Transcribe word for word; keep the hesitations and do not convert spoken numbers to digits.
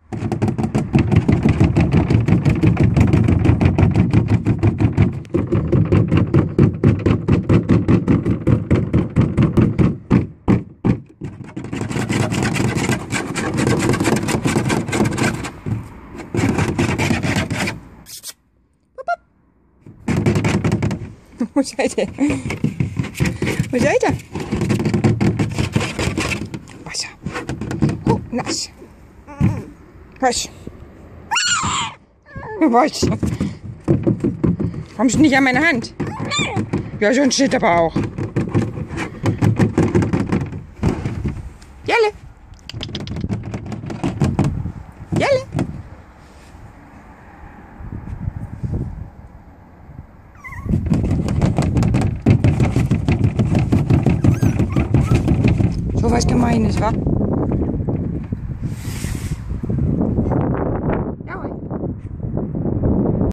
Wo seid ihr? Wo seid ihr? Wasser. Oh, nass. Was? Was? Kommst du nicht an meine Hand? Ja, so ein Shit aber auch. Jelle. Jelle. So was Gemeines, wa?